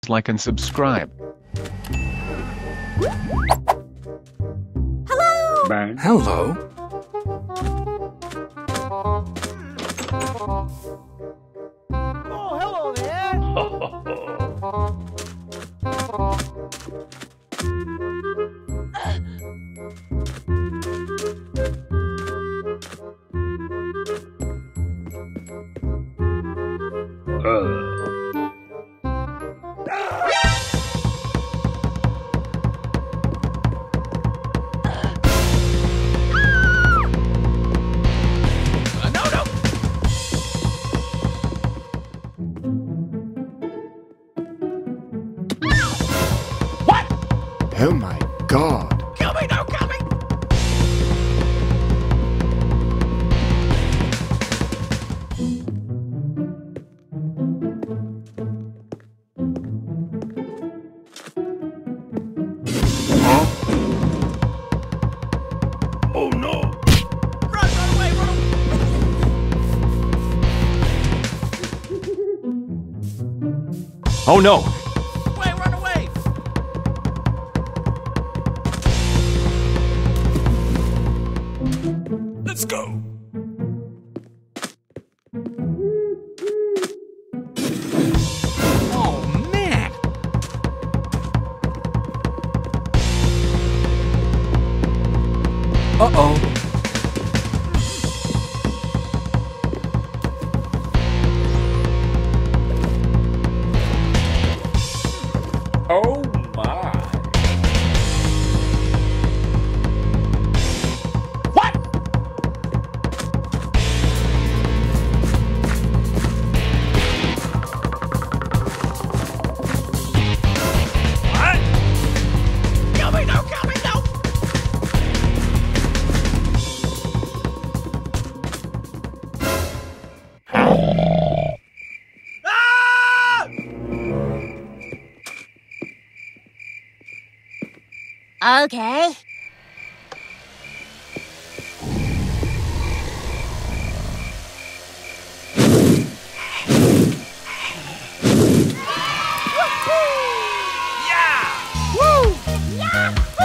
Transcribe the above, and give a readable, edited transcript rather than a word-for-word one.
like and subscribe. Hello! Bang. Hello. Oh, hello there! Oh my God. Kill me, don't kill me! Huh? Oh no! Run away, run away! Oh no. Run away! Let's go! Oh man. Uh-oh. Oh my! What? What? Kill me, no, kill me, no! Ah! Okay. Yeah! Woo! Yeah!